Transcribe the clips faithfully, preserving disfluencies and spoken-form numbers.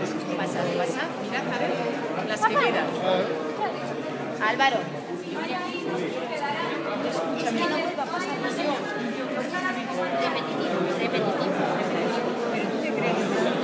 Pasa, pasa. Mirad, a ver, las que quedan. Álvaro. Escúchame, no vuelva a pasar más. Repetitivo, repetitivo. Pero tú te crees.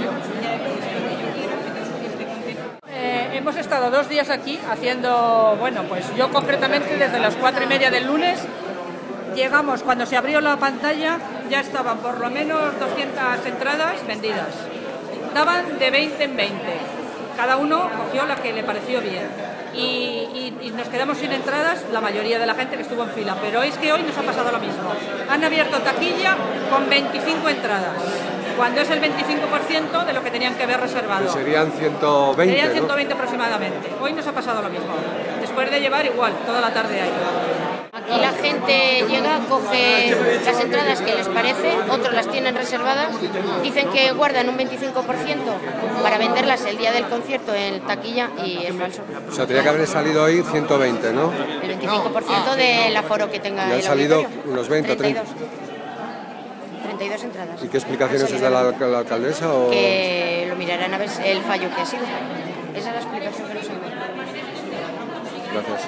Eh, hemos estado dos días aquí haciendo, bueno, pues yo concretamente desde las cuatro y media del lunes. Llegamos, cuando se abrió la pantalla, ya estaban por lo menos doscientas entradas vendidas. Daban de veinte en veinte. Cada uno cogió la que le pareció bien. Y, y, y nos quedamos sin entradas, la mayoría de la gente que estuvo en fila. Pero es que hoy nos ha pasado lo mismo. Han abierto taquilla con veinticinco entradas, cuando es el veinticinco por ciento de lo que tenían que haber reservado. Que serían ciento veinte, Serían ciento veinte, ¿no? Aproximadamente. Hoy nos ha pasado lo mismo. Después de llevar igual, toda la tarde ahí. Aquí la gente llega, coge las entradas que les parece, otros las tienen reservadas, dicen que guardan un veinticinco por ciento para venderlas el día del concierto en taquilla y es falso. O sea, tenía que haber salido hoy ciento veinte, ¿no? El veinticinco por ciento del aforo que tenga Y han el salido auditorio. unos veinte, treinta y dos. treinta y dos entradas. ¿Y qué explicaciones es de la, la alcaldesa? O... Que lo mirarán a ver el fallo que ha sido. Esa es la explicación que nos han dado. Gracias.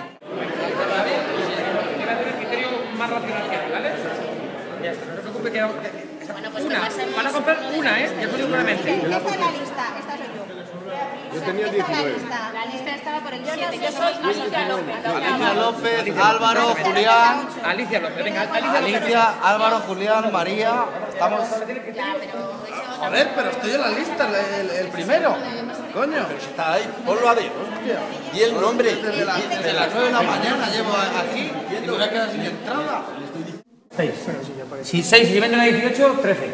Más racional que hay, ¿vale? Ya está, no se preocupe que, que Bueno, pues una, pasemos, van a comprar una, ¿eh? Ya os lo digo claramente. Esta es la lista, esta soy yo. Yo tenía Esta es la diecinueve. lista. La lista estaba por el siete. Yo soy Alicia López. Alicia López, Álvaro, Julián, Alicia López, venga, Alicia López. Alicia, Álvaro, Julián, María. Estamos. Ya, pero Joder, pero estoy en la lista, el, el- el primero. Coño. Pero si está ahí, ponlo a Dios, hostia. Y el nombre. Desde, la- desde las nueve de la mañana llevo aquí y me voy a quedar sin entrada. seis. Si seis y si venden a dieciocho, trece.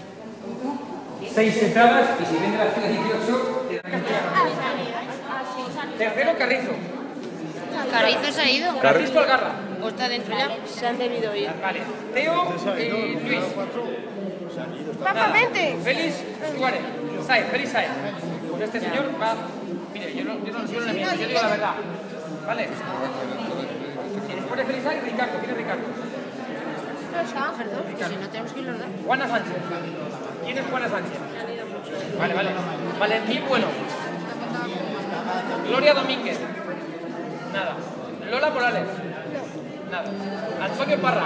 seis entradas y si venden a dieciocho, te dan tercero, Carrizo. Carrizo se ha ido. Francisco Algarra. ¿O está dentro ya? Se han debido ir. Vale. Teo y Luis. Papá, vente. Félix Suárez. Saez, Félix Saez. Pues este señor va... Mire, yo no, yo no, yo no le miento, yo digo la verdad. ¿Vale? Y después de Félix Saez, Ricardo. ¿Quién es Ricardo? Si no tenemos que ir los dos. Juana Sánchez. ¿Quién es Juana Sánchez? Vale, vale. Valentín Bueno. Gloria Domínguez. Nada. Lola Morales. Nada. Antonio Parra.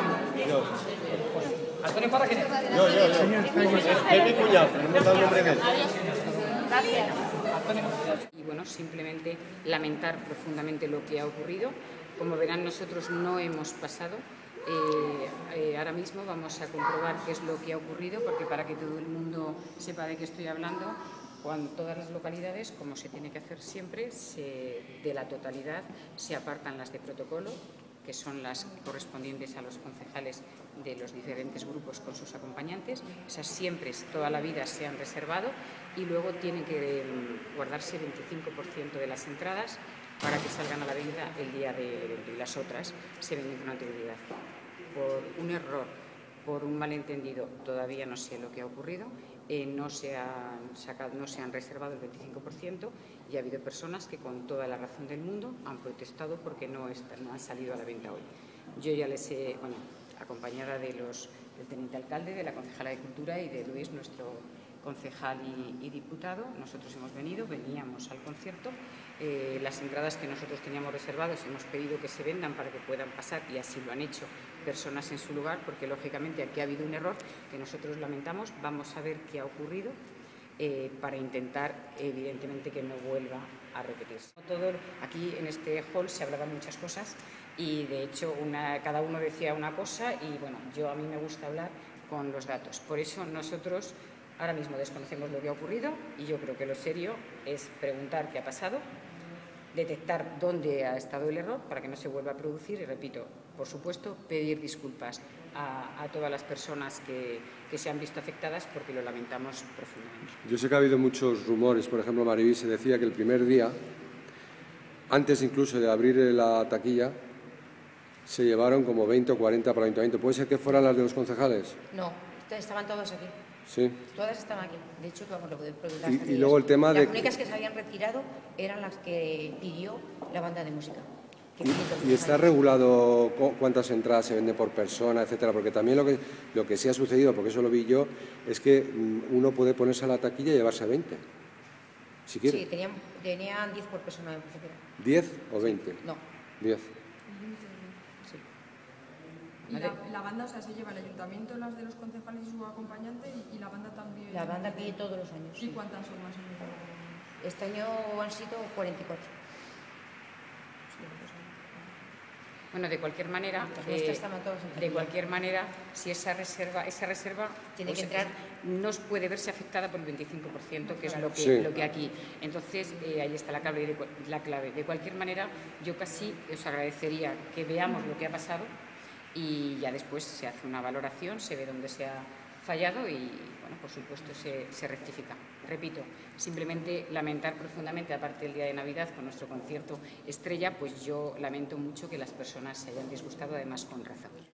¿Antonio Parra quién es? Yo, yo, yo. Es mi cuñado, no me da el nombre de él. Gracias. Y bueno, simplemente lamentar profundamente lo que ha ocurrido. Como verán, nosotros no hemos pasado. Eh, eh, ahora mismo vamos a comprobar qué es lo que ha ocurrido, porque para que todo el mundo sepa de qué estoy hablando, cuando todas las localidades, como se tiene que hacer siempre, se, de la totalidad se apartan las de protocolo, que son las correspondientes a los concejales de los diferentes grupos con sus acompañantes. Esas siempre, toda la vida, se han reservado y luego tiene que guardarse veinticinco por ciento de las entradas para que salgan a la venta el día de evento, y las otras se venden con anterioridad. Por un error, por un malentendido, todavía no sé lo que ha ocurrido, eh, no, se han sacado, no se han reservado el veinticinco por ciento y ha habido personas que con toda la razón del mundo han protestado porque no, están, no han salido a la venta hoy. Yo ya les he, bueno, acompañada de los, del teniente alcalde, de la concejala de Cultura y de Luis, nuestro concejal y, y diputado, nosotros hemos venido, veníamos al concierto. Eh, las entradas que nosotros teníamos reservadas hemos pedido que se vendan para que puedan pasar, y así lo han hecho personas en su lugar, porque lógicamente aquí ha habido un error que nosotros lamentamos. Vamos a ver qué ha ocurrido eh, para intentar, evidentemente, que no vuelva a repetirse. Todo, aquí en este hall se hablaban muchas cosas y de hecho una, cada uno decía una cosa y bueno, yo a mí me gusta hablar con los datos. Por eso nosotros ahora mismo desconocemos lo que ha ocurrido y yo creo que lo serio es preguntar qué ha pasado, detectar dónde ha estado el error para que no se vuelva a producir y, repito, por supuesto, pedir disculpas a, a todas las personas que, que se han visto afectadas porque lo lamentamos profundamente. Yo sé que ha habido muchos rumores, por ejemplo, Mariví se decía que el primer día, antes incluso de abrir la taquilla, se llevaron como veinte o cuarenta para el ayuntamiento. ¿Puede ser que fueran las de los concejales? No, estaban todas aquí. Sí. Todas estaban aquí. De hecho, vamos, lo podemos preguntar. Y, y luego el tema las de... Las únicas que se habían retirado eran las que pidió la banda de música. Y, y está regulado cuántas entradas se venden por persona, etcétera, porque también lo que, lo que sí ha sucedido, porque eso lo vi yo, es que uno puede ponerse a la taquilla y llevarse veinte. Si quiere. Sí, tenían, tenían diez por persona, me parece que era. ¿diez o veinte? No. diez. Sí. Y la, la banda, o sea, se lleva el ayuntamiento, las de los concejales y su acompañante, y, y la banda también. La banda pide todos los años. ¿Y Sí. cuántas son más o menos? Este año han sido cuarenta y cuatro. Bueno, de cualquier manera, Las eh, nuestras estaban todas en de taquilla. cualquier manera, si esa reserva, esa reserva Tiene pues, que entrar. nos puede verse afectada por el veinticinco por ciento, que es lo que, Sí. lo que aquí. Entonces, eh, ahí está la clave, de, cu- la clave. De cualquier manera, yo casi os agradecería que veamos lo que ha pasado y ya después se hace una valoración, se ve dónde se ha fallado y, bueno, por supuesto, se, se rectifica. Repito, simplemente lamentar profundamente, aparte del día de Navidad, con nuestro concierto estrella, pues yo lamento mucho que las personas se hayan disgustado, además con razón.